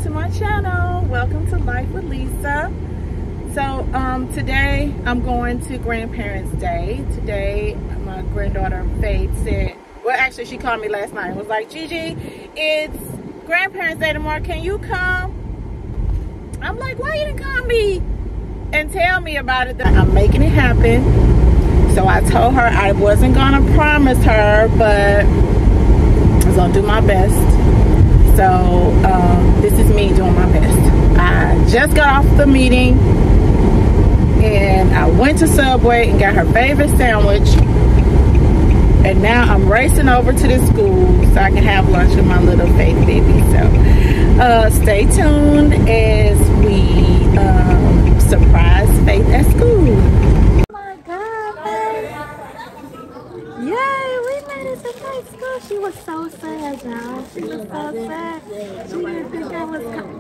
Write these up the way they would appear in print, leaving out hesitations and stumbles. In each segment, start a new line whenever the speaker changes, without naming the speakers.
to my channel. Welcome to Life with Lisa. So today I'm going to Grandparents Day. Today my granddaughter Faith said, well actually she called me last night and was like, Gigi, it's Grandparents Day tomorrow, can you come? I'm like, why you didn't call me and tell me about it? I'm making it happen. So I told her I wasn't gonna promise her, but I was gonna do my best. So this is me doing my best. I just got off the meeting and I went to Subway and got her favorite sandwich. And now I'm racing over to this school so I can have lunch with my little Faith baby. So stay tuned as we surprise Faith at school. Oh my God, Faith. Yay, we made it to Faith's school. She was so sad, y'all. She was so sad. She didn't think I was coming.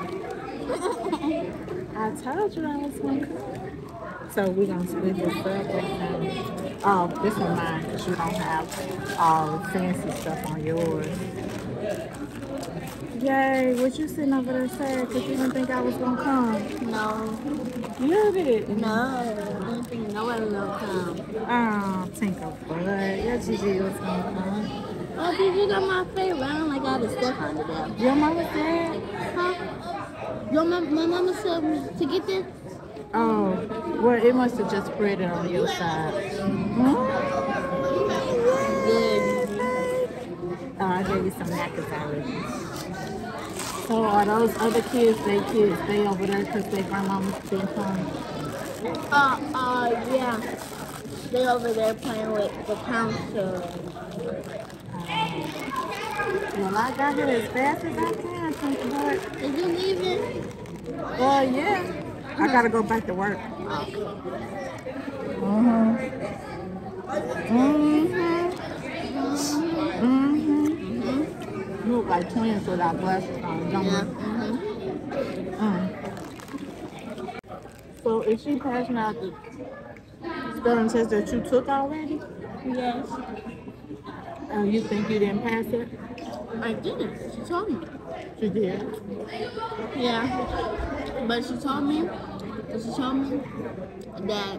I told you I was going to come. So we're going to split this up. Oh, this one mine because you don't have all the fancy stuff on yours. Yay, what you sitting over there sad because you didn't think I was going to come?
No.
You didn't?
No, I didn't think nobody was going to come.
Oh, Tinker Bud. Your Gigi was going to come.
Oh, Gigi got my favorite. I don't like all the stuff under there.
Your mama said?
Huh? My mama said to get this?
Oh, well, it must have just spread it on your side.
Good.
Oh, I gave you some knackers already. So are those other kids, they over there because their grandmama's been home?
Yeah. They over there playing with the counter.
Well, I got here as fast as I can, Tinker Bud.
Did you leave it?
Well, yeah. I gotta go back to work. You look like twins without glasses on, don't you? So is she passing out the spelling test that you took already?
Yes.
You think you didn't pass it?
I did. She told me.
She did?
Yeah. But she told me that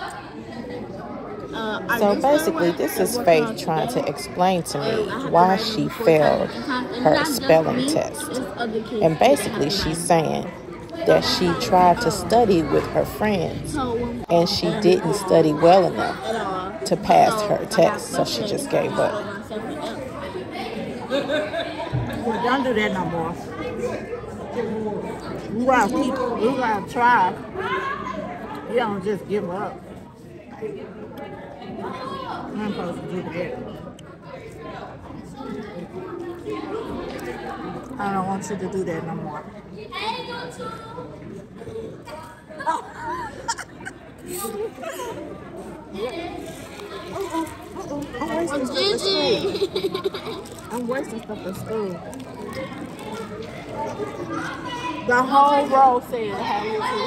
so basically this is Faith trying to explain to me why she failed her spelling test. And basically she's saying that she tried to study with her friends and she didn't study well enough to pass her test, so she just gave up.
Well, don't do that no more. You gotta try. You don't just give up. I'm supposed to do that. I don't want you to do that no more. I'm wasting stuff at school. The whole row said how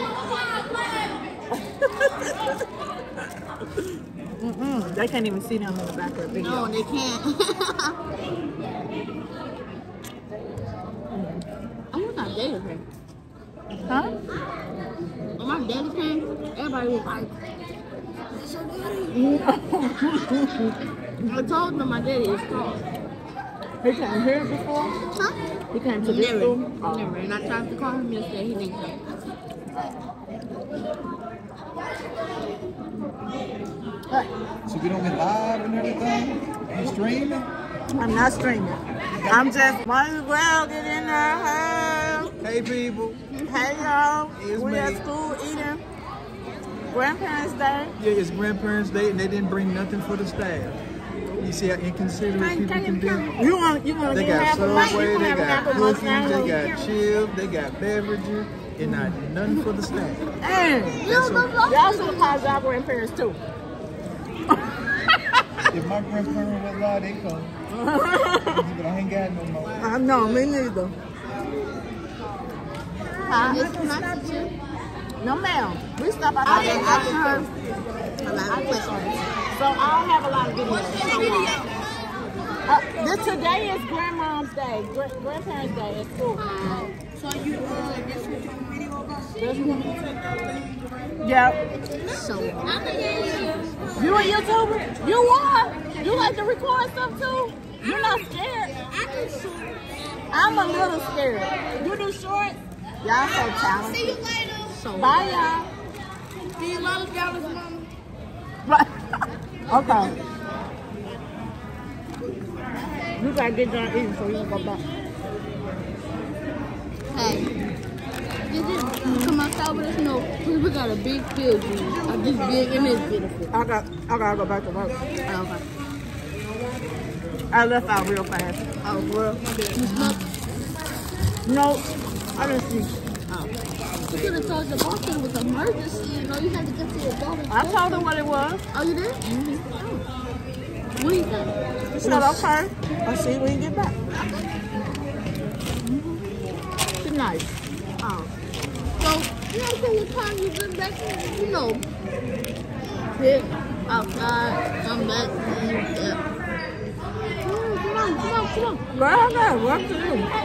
you They can't even see them in the back of the video.
No, they can't. I want my daddy came.
Huh?
When my daddy came, everybody was like, so daddy. I told them my daddy is tall.
He came here before?
Huh?
He came to this school?
Never. And I tried to call him yesterday, he didn't come.
So we don't get live and everything? You streaming?
I'm not streaming. I'm just might as well get in there.
Hey people.
Hey y'all.
It's
We
me.
at school eating Grandparents Day.
Yeah, it's Grandparents Day and they didn't bring nothing for the staff. You see how inconsiderate people can be?
You want
They
to
got
have a
Subway, they got cookies, they got chips, they got beverages, and not nothing for the staff.
Hey, y'all should apologize to our grandparents too.
If my grandparents was alive, they come. But I ain't got no more.
No, me neither. No ma'am. We stop out there after her. So I don't have a lot of videos. Today is Grandmom's Day, Grandparents' Day at school.
So you this what you video about?
Yep.
So
You a YouTuber? You are? You like to record stuff too? You're not scared?
I do shorts.
I'm a little scared. You do shorts? Y'all so talented.
See you later. So
Bye, y'all.
see you later, Dallas, mama.
Right. Okay. You gotta get done eating so you can go back.
Hey, you just come outside with us. No, we got a big field, dude. This big and it's beautiful.
I gotta go back to work.
Oh, okay.
I left out real fast.
Oh, bro. You smoke?
No, I didn't see.
Oh. You could have told your boss it was an emergency. You know, you had to get to your daughter.
I told her what it was.
Oh, you did? Mm-hmm. Oh. What do you think?
She said, okay. I'll see you when you get back. She's nice.
Oh. So, you know, for what time you've been back, you know, here, outside, come back, yeah. Come on.
Girl, I got work to do.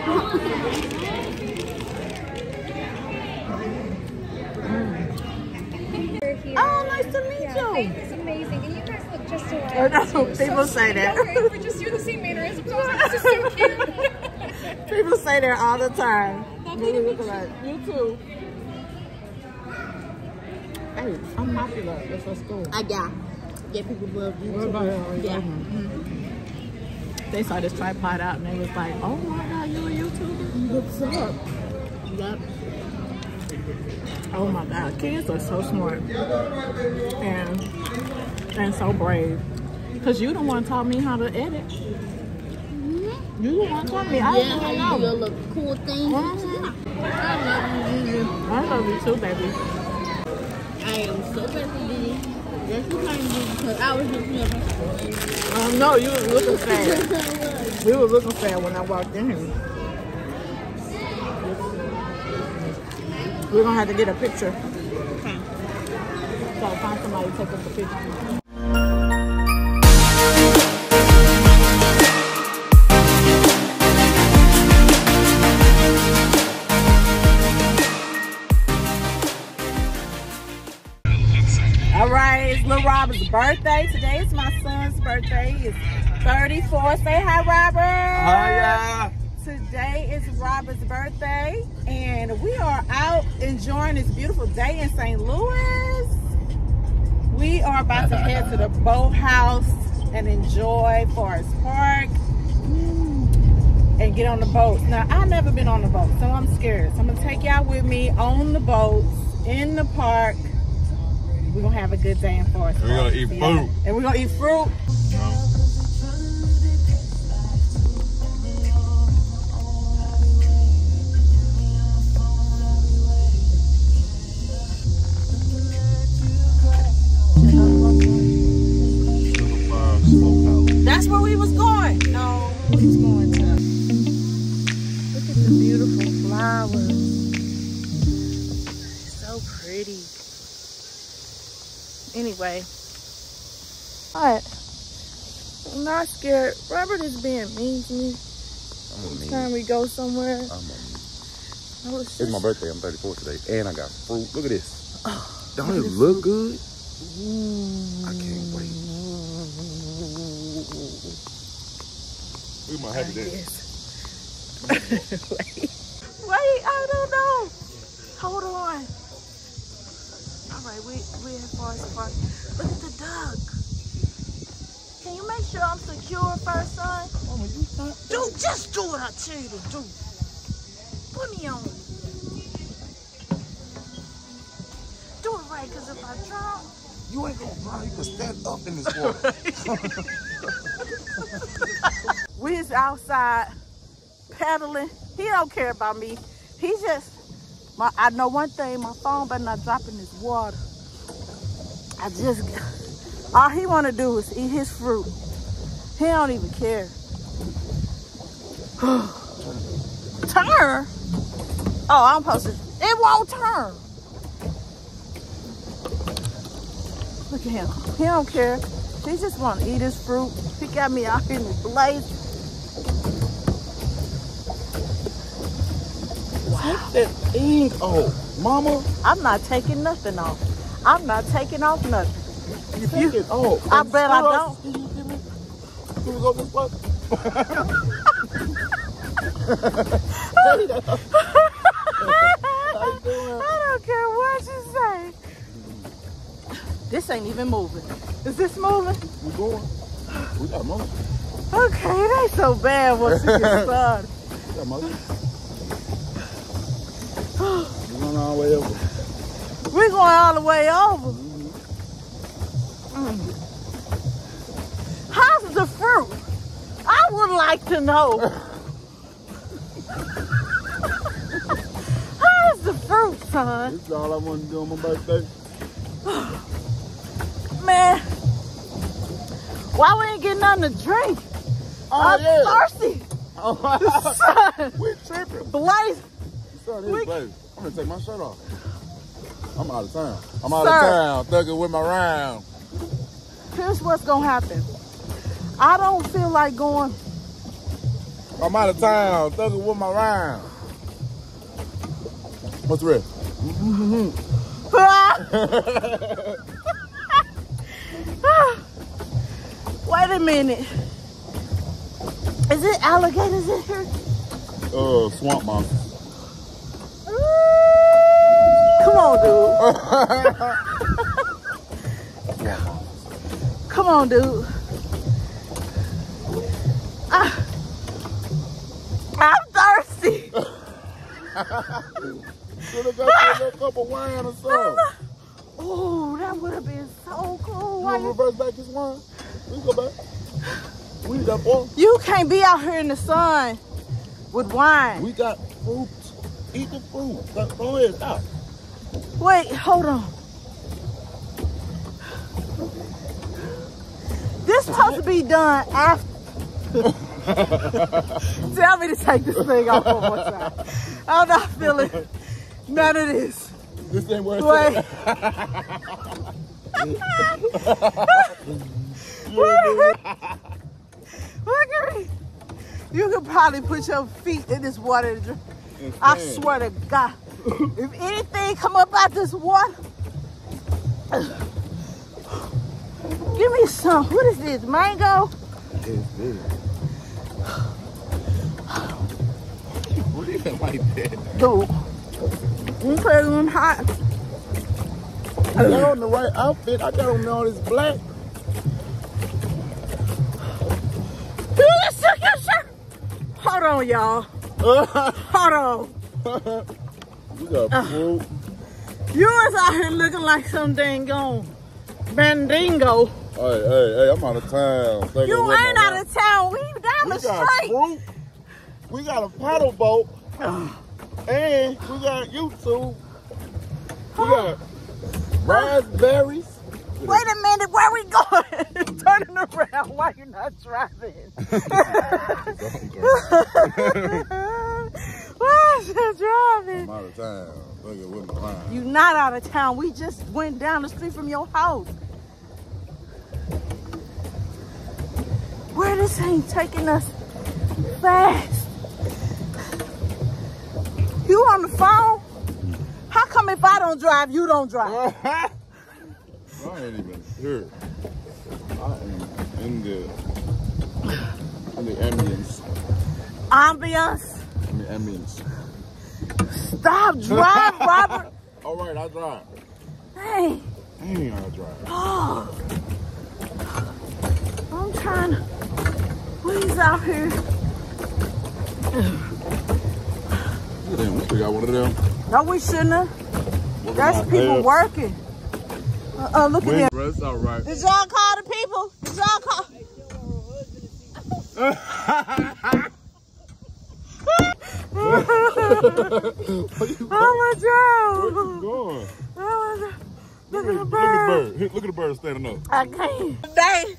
Oh, nice to meet you.
It's amazing, and you guys look just alike.
That's what people say that.
Okay, for just you the same mannerisms. It's just so cute.
People say that all the time. You look alike. You too. Hey, I'm popular. It's a school.
I got. Yeah, people love you.
What about it?
Yeah.
They saw this tripod out and they was like, oh my God, you a YouTuber? What's up?
Yep.
Oh my God, kids are so smart and so brave. Cause you don't want to taught me how to edit. You don't want to taught me. I
Yeah,
don't
how you
know.
do your little cool thing. I
love you too, baby.
am so bad for Diddy. That's what I'm doing because I was just never.
No, you was looking sad. We were looking sad when I walked in here. We're gonna have to get a picture.
Okay.
So find somebody to take us a picture. All right, it's Lil Robert's birthday. Today is my son's birthday. He's 34. Say hi, Robert.
Hi,
Today is Robert's birthday, and we are out enjoying this beautiful day in St. Louis. We are about to head to the boathouse and enjoy Forest Park and get on the boats. Now, I've never been on the boat, so I'm scared. So I'm going to take y'all with me on the boats, in the park. We're going to have a good day in Forest Park.
We're going to eat fruit.
And we're going to eat fruit. That's where we was going. No, we was going to. Look at the beautiful flowers. So pretty. Anyway. Alright. I'm not scared. Robert is being mean to me. Every time we go somewhere.
It's my birthday. I'm 34 today. And I got fruit. Look at this. Don't it look good? I can't wait. Where's my happy day?
Wait, I don't know. Hold on. Alright, we're in Forest Park. Look at the duck. Can you make sure I'm secure first, son? Dude, just do what I tell you to do. Put me on. Do it right, because if I drown,
You ain't gonna drown. You can stand up in this water.
we is outside paddling. He don't care about me. He just, I know one thing, my phone better not drop in this water. All he want to do is eat his fruit. He don't even care. Turn? Oh, I'm supposed to, it won't turn. Look at him. He don't care. He just want to eat his fruit. He got me out here in the blaze.
Take that thing off, Mama.
I'm not taking nothing off. I'm not taking off nothing.
Take it off.
I bet I don't.
Can we go this way?
I don't care what you say. This ain't even moving. Is this moving?
We going. We got motion.
Okay, it ain't so bad once it gets started.
We got motion. We're going all the way over.
We're going all the way over. How's the fruit? I would like to know. How's the fruit, son?
This is all I want to do on my birthday.
Man, why we ain't getting nothing to drink? I'm thirsty.
Oh,
Son,
we tripping.
Blaze.
Son, this place. I'm gonna take my shirt off. I'm out of town. I'm out of town, thugging with my round.
Here's what's gonna happen. I don't feel like going.
I'm out of town, thugging with my round. What's the rest?
Wait a minute. Is it alligators in here?
Swamp monsters.
Come on, dude. Come on, dude. I'm thirsty.
Should have got a cup of wine or something.
Oh, that would have been so cool.
You want to reverse back this wine? We can go back. We got oil.
You can't be out here in the sun with wine.
We got fruit. Eat the fruit. Go ahead, stop.
Wait, hold on. This supposed to be done after. Tell me to take this thing off one more time. I'm not feeling none of this.
This ain't where it's
Wait. Look at me. You could probably put your feet in this water to drink. I swear to God. If anything come up out this water, give me some. What is this? Mango?
It's big. What is it like that?
Dude. Okay, I'm hot.
I got on the right outfit. I got on all this black.
Hold on, y'all. Hold on.
We got fruit.
You was out here looking like some dang gone bandingo.
Hey, I'm out of town.
You ain't out of town. We down the
got
street.
Fruit. We got a paddle boat. And we got YouTube. We got raspberries.
Wait a minute, where we going? Turning around, why you not driving? Why is you driving?
I'm out of town. Look at with my line.
You not out of town. We just went down the street from your house. Where this ain't taking us fast. You on the phone? How come if I don't drive, you don't drive?
I ain't even here. I am in the ambience.
Ambiance?
In the ambience.
Stop, drive, Robert.
All right, I'll drive.
Hey.
Dang, I'll drive.
Oh. I'm trying to squeeze out here.
Look at them. We got one of them.
No, we shouldn't have. That's people working. Look at them.
That's all right.
Did y'all call the people? Did y'all call? Oh my God.
Where you going?
Look at the
Look
bird.
at the bird. Look at the bird standing up.
I can't. They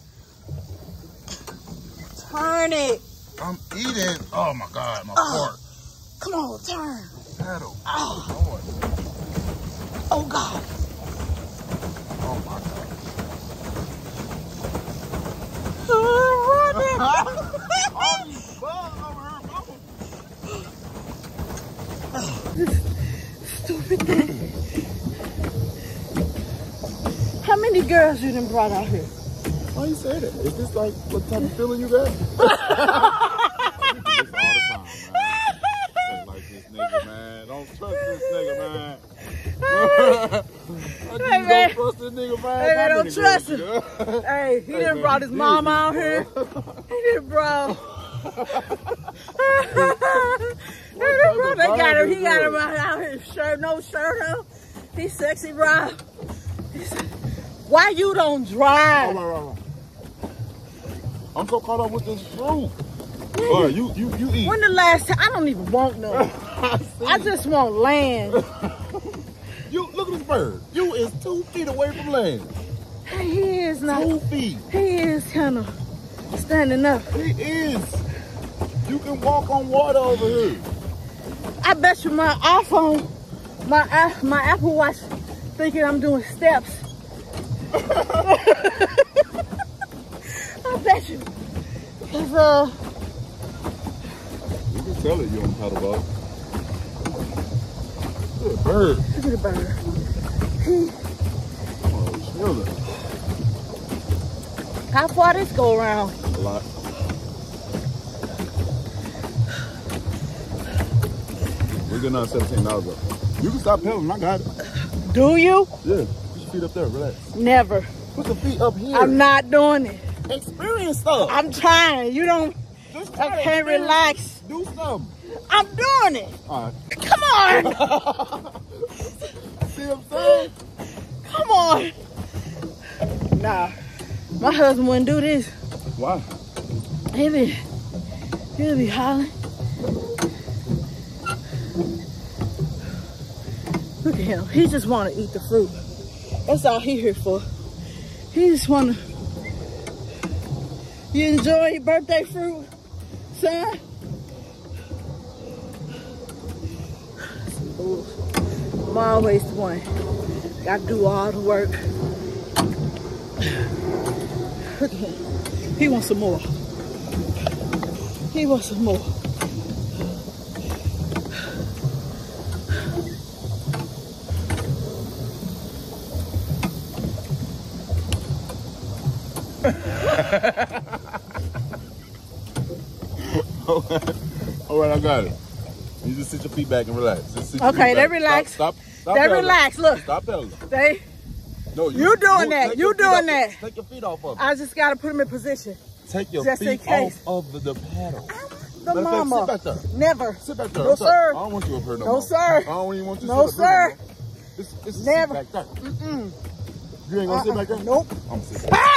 turn it.
I'm eating. Oh my God, my fork.
Come on, turn.
Paddle.
Oh,
Lord.
oh God.
Oh my God.
Oh, run it.
I'm
else you done brought out here?
Why you say that? Is this like what type of feeling you got? This all the time, man. Like this nigga, man. Don't trust this nigga, man.
Hey, man.
Don't trust this nigga, man.
Hey, man, don't trust him. Hey, he done brought his mom out here. He done brought... They got him. He got him out here. Shirt, no shirt on. He's sexy, bro. Why you don't drive?
Right. I'm so caught up with this fruit. All right, you eat.
When the last time? I don't even want none. I just want land.
You look at this bird. You is 2 feet away from land.
He is not.
2 feet.
He is kind of standing up.
He is. You can walk on water over here.
I bet you my iPhone, my Apple Watch, thinking I'm doing steps. I bet you. Cause
You can tell it you on paddle boat. Look at the bird.
Look at the bird.
Oh, chilling.
How far this go around?
A lot. We're getting on $17 up. You can stop pedaling. I got it.
Do you?
Yeah. Put your feet up there. Relax.
Never.
Put the feet up here.
I'm not doing it.
Experience stuff.
I'm trying. You don't.
Just
I can't relax.
Do something.
I'm doing it.
All right.
Come on.
See what I'm saying?
Come on. Nah. My husband wouldn't do this.
Why?
He'll be hollering. Look at him. He just want to eat the fruit. That's all he here for. He just want to. You enjoy your birthday fruit, son? I'm always the one. Got to do all the work. Look at him. He wants some more. He wants some more.
All right, I got it. You just sit your feet back and relax.
Okay, they relax.
Stop
they
pedaling.
relax. Look.
Stop pedaling.
No, you doing that. You doing that.
Take your feet off of it.
I just got to put him in position.
Take your
just
feet off of the pedal.
The mama.
Sit back there.
Never.
Sit back there.
No, sir.
I don't want you up here no
more.
more.
Sir.
I don't even want you to
no,
sit up here no more.
This
Never. Sit back there. You ain't gonna sit back there?
Nope.
I'm sitting back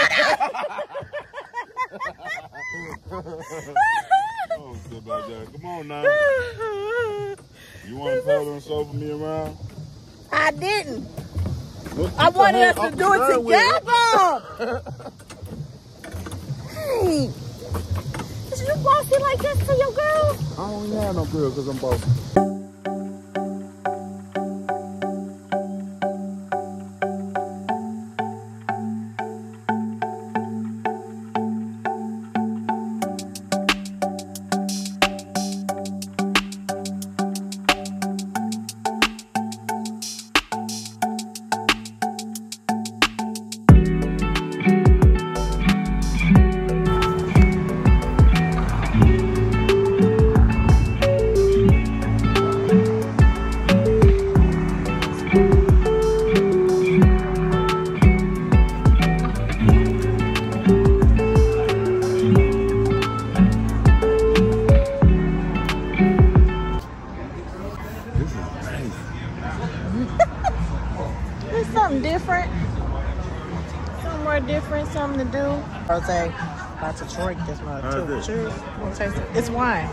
there. Oh, sit back there. Come on now. You want to pedal and chauffeur me around?
I didn't. I wanted us to do it together. Hey. Is you bossy like this to your girl?
I don't even have no girl because I'm bossy.
It's something different. Somewhere different, something to do. Rose, about to drink this mug too. Cheers. Wanna taste it? It's wine.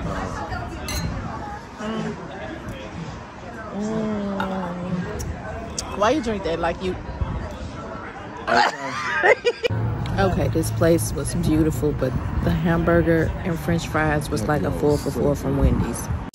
Why you drink that like you?
Okay, this place was beautiful, but the hamburger and french fries was like a 4 for $4 from Wendy's.